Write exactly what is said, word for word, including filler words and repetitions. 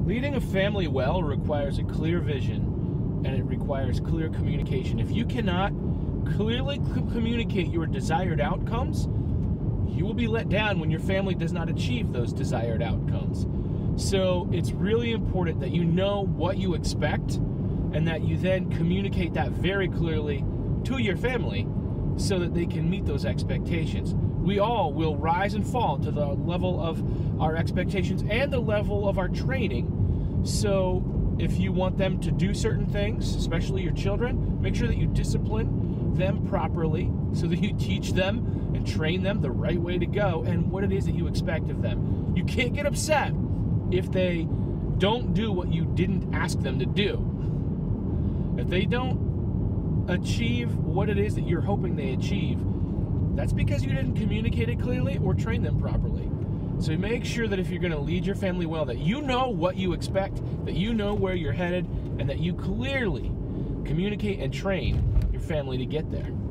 Leading a family well requires a clear vision, and it requires clear communication. If you cannot clearly c- communicate your desired outcomes, you will be let down when your family does not achieve those desired outcomes. So it's really important that you know what you expect and that you then communicate that very clearly to your family so that they can meet those expectations. We all will rise and fall to the level of our expectations and the level of our training. So if you want them to do certain things, especially your children, make sure that you discipline them properly so that you teach them and train them the right way to go and what it is that you expect of them. You can't get upset if they don't do what you didn't ask them to do. If they don't achieve what it is that you're hoping they achieve, that's because you didn't communicate it clearly or train them properly. So make sure that if you're going to lead your family well, that you know what you expect, that you know where you're headed, and that you clearly communicate and train your family to get there.